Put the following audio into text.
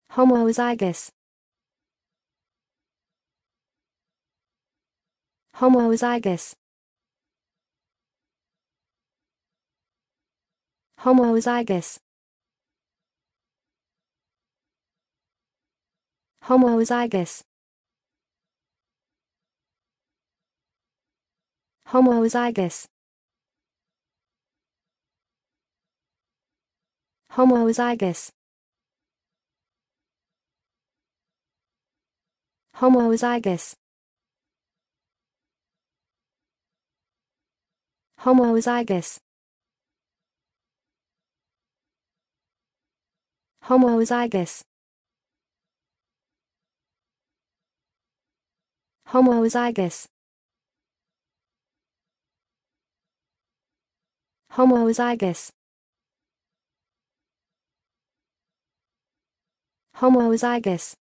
Homozygous. Homozygous. Homozygous. Homozygous. Homozygous. Homozygous. Homozygous. Homozygous. Homozygous. Homozygous. Homozygous. Homozygous.